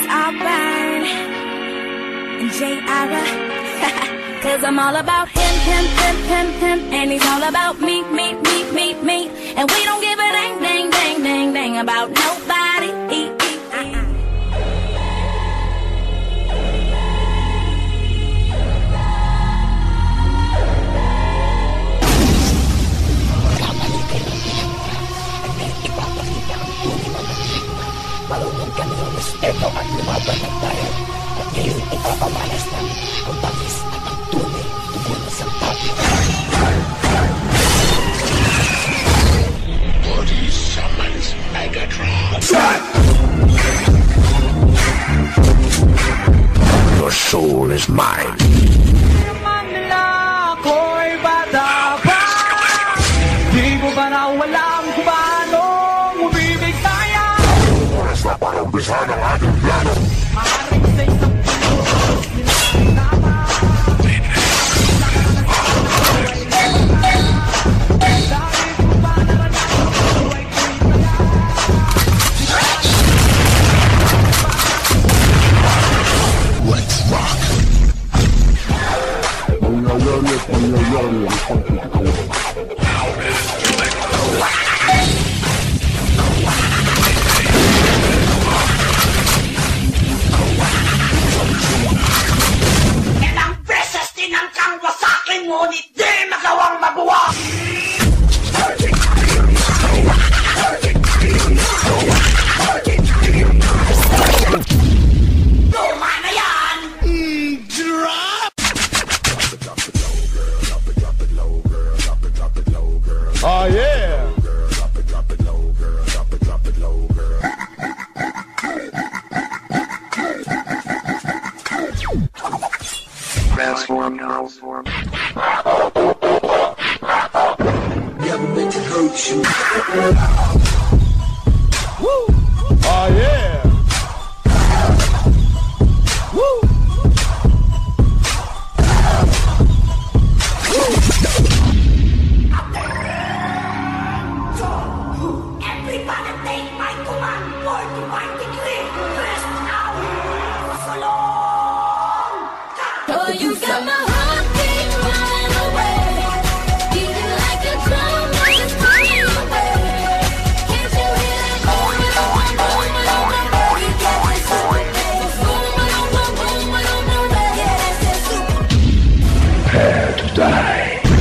Auburn and J. Ira. Cause I'm all about him, and he's all about me. And we don't give a dang about nobody. Marunong kami ng respeto at lumaban ng tayo. At ngayon ipapamalas ng ang bangis at ang tunay tugon sa papi. Body summons Megatron. Your soul is mine. Naman nila ako'y bata pa. Di ko ba na walang kumanong umibig tayo? Oras na para umpisahan ang ating plano. Maaaring sa isang pulos nila ay tama. Dahil ko ba naranasan ang buhay ko'y Let's rock. Ilang beses tinangkang wasakin, ngunit di magawang mabuwag! Luma na yan! Oh yeah! Transform. Never meant to hurt you. Oh yeah! Everybody take my command for divine decree! Rest now! So long! Oh, you got my heartbeat running away, beating like a drum when it's flying away. Can't you hear that boom, boom, boom, boom, boom? We got this super bass, boom, boom, boom, boom, boom, boom. Yeah, that's that super. Prepare to die.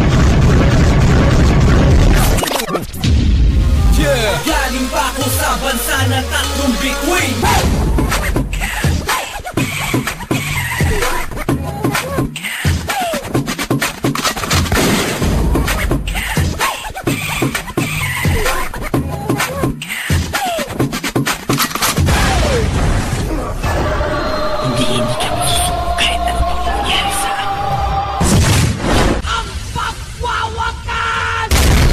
Galing pa ako sa bansa na tatlong bituin. Hindi ka masusuko kahit ano pang mangyari sa akin. Ang pagwawakan!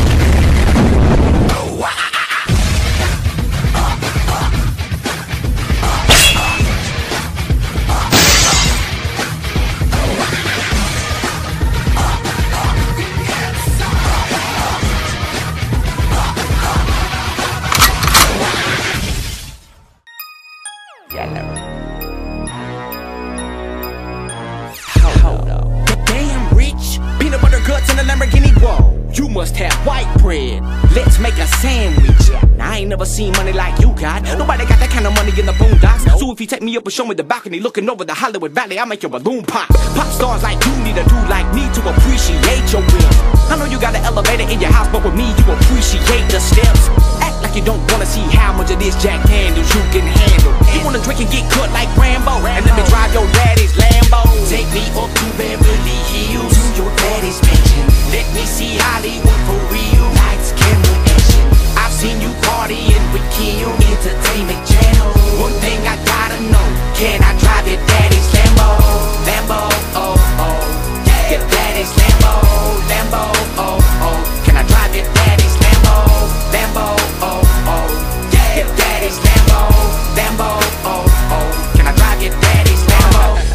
Damn rich, peanut butter guts and a Lamborghini. Whoa, you must have white bread. Let's make a sandwich. Now, I ain't never seen money like you got. Nobody got that kind of money in the boondocks. So if you take me up and show me the balcony looking over the Hollywood Valley, I'll make your balloon pop. Pop stars like you need a dude like me to appreciate your will. I know you got an elevator in your house, but with me you appreciate the steps. Act like you don't wanna see how much of this Jack Daniels you can handle. You wanna drink and get cut like Rambo, and let me drive your daddy's Lambo. Take me up to Beverly Hills, to your daddy's mansion. Let me see Hollywood for real. Lights, camera, action. I've seen you partying with Kim, Entertainment Channel. One thing I gotta know, can I drive your daddy's Lambo? Lambo, oh, oh. Your daddy's Lambo, Lambo, oh, oh. Can I drive your daddy's Lambo? Lambo, oh, oh. Your daddy's Lambo, Lambo, oh, oh. Can I drive your daddy's Lambo?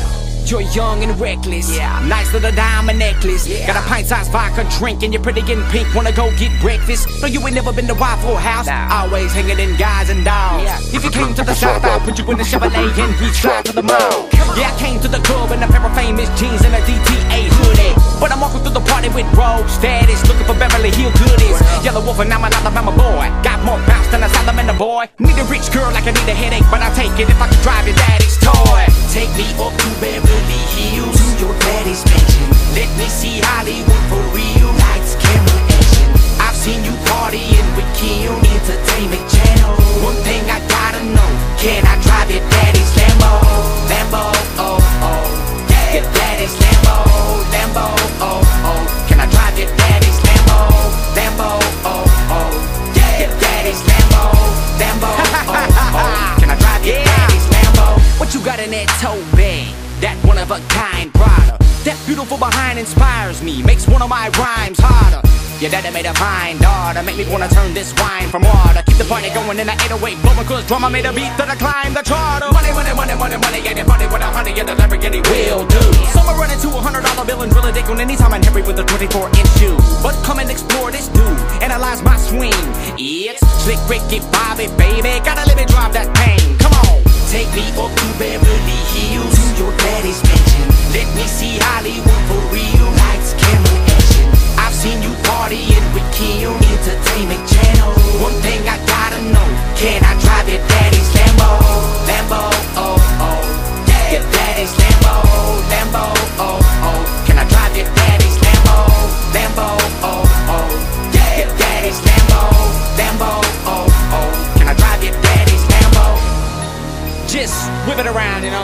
You're young and reckless. Nice little diamond necklace. Got a pint-sized vodka drink and you're pretty in pink. Wanna go get breakfast? No, you ain't never been to Waffle House. Always hanging in guys and dolls. If you came to the South, I'll put you in the Chevrolet and we slide to the mall. Yeah, I came to the club in a pair of famous jeans and a DTA hoodie. But I'm walking through the party with rogue status, looking for Beverly Hills goodies. Yellow Wolf and I'm an Alabama boy. Got more bounce than a salamander boy. Need a rich girl like I need a headache, but I'll take it if I can drive your daddy's toy. Take me up to Beverly Hills, to your daddy's mansion. Let me see Hollywood for real. Lights, camera, action. I've seen you partying with Kim, Entertainment Channel. One thing I gotta know, can I drive your daddy's Lambo? Lambo, oh, oh. Your daddy's Lambo, Lambo, oh, oh. Can I drive your daddy's Lambo? Lambo, oh, oh. Your daddy's Lambo, Lambo, oh, oh. Can I drive your daddy's Lambo? What you got in that tote bag? That one of a kind Prada. That beautiful behind inspires me, makes one of my rhymes harder. Your daddy made a fine daughter, make me wanna turn this wine from water. Keep the party going in the 808 blowing, cause drummer made a beat that I climb the charter. Money, money, money, money, money, yeah, that party with a honey and the Lamborghini will do. Summer running to $100 bill and drill a dick on anytime I'm Henry with a 24-inch shoe. But come and explore this dude, analyze my swing. It's Slick Ricky Bobby, baby, gotta let me drive that pain. Come on, take me up to Beverly Hills, to your daddy's mansion. Let me see Hollywood for real. Lights, camera, action. I've seen you partying with Kim, Entertainment Channel. One thing I gotta know, can I drive your daddy's Lambo? Lambo, oh, oh. Your daddy's Lambo, Lambo, oh, oh. Can I drive your daddy's Lambo? Lambo, oh, oh. Your daddy's Lambo, Lambo, oh, oh. Can I drive your daddy's Lambo? Just whip it around, you know.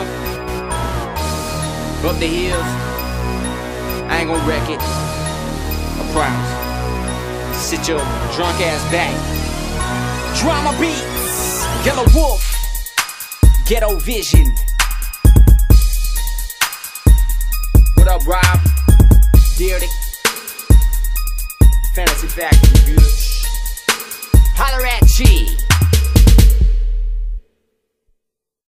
Up the hills, I ain't gonna wreck it, I promise. Sit your drunk ass back. Drama beats, Yellow Wolf, Ghetto Vision. What up, Rob? Deardick, Fantasy Factory, bitch. Holler at G.